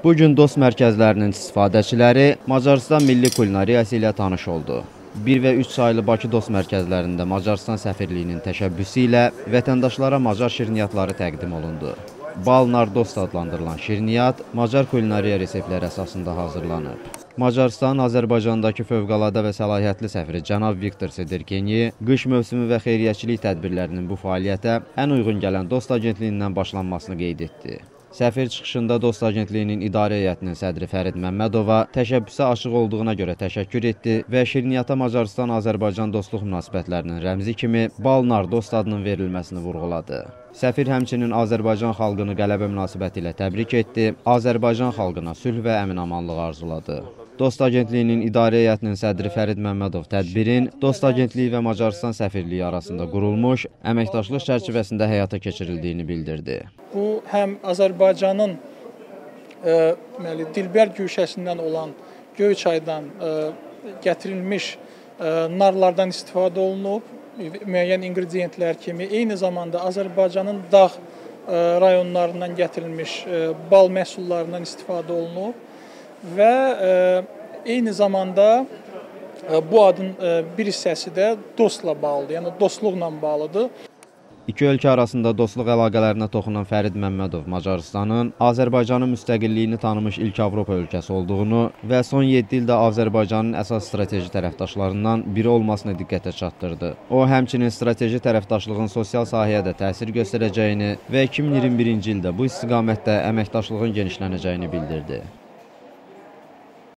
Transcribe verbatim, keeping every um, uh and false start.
Bugün dost mərkəzlərinin istifadəçiləri Macarıstan milli kulinariyası ilə tanış oldu. bir və üç saylı Bakı dost mərkəzlərində Macarıstan səfirliyinin təşəbbüsü ilə vətəndaşlara Macar şirniyyatları təqdim olundu. Bal nardost adlandırılan şirniyyat Macar kulinariya reseptləri əsasında hazırlanıb. Macarıstanın Azərbaycandakı fövqəladə və səlahiyyətli səfiri cənab Viktor Sederkenyi qış mövsümü və xeyriyyəçilik tədbirlərinin bu fəaliyyətə ən uyğun gələn dost agentliyindən başlanmasını qeyd etdi. Səfir çıxışında Dost Agentliyinin idarə heyətinin sədri Fərid Məmmədova təşəbbüsə açıq olduğuna görə təşəkkür etdi və şirniyyata Macarıstan-Azərbaycan dostluq münasibətlərinin rəmzi kimi Bal nardost adının verilməsini vurğuladı. Səfir həmçinin Azərbaycan xalqını qələbə münasibəti ilə təbrik etdi, Azərbaycan xalqına sülh və əmin-amanlıq arzuladı. Dost Agentliyinin idarə heyətinin sədri Fərid Məmmədov tədbirin Dost Agentliyi və Macarıstan səfirliyi arasında qurulmuş əməkdaşlıq çərçivəsində həyata keçirildiyini bildirdi. Bu həm Azərbaycanın e, Dilbər güşəsindən olan Göyçaydan e, gətirilmiş e, narlardan istifadə olunub, müəyyən ingrediyentlər kimi, eyni zamanda Azərbaycanın dağ e, rayonlarından gətirilmiş e, bal məhsullarından istifadə olunub və e, eyni zamanda e, bu adın e, bir hissəsi də dostla bağlıdır, yəni dostluqla bağlıdır. İki ölkə arasında dostluq əlaqələrinə toxunan Fərid Məmmədov Macarıstanın Azərbaycanın müstəqilliyini tanımış ilk Avropa ölkəsi olduğunu və son yeddi ildə Azərbaycanın əsas strateji tərəfdaşlarından biri olmasını diqqətə çatdırdı. O, həmçinin strateji tərəfdaşlığın sosial sahəyə də təsir göstərəcəyini və iki min iyirmi birinci ildə bu istiqamətdə əməkdaşlığın genişlənəcəyini bildirdi.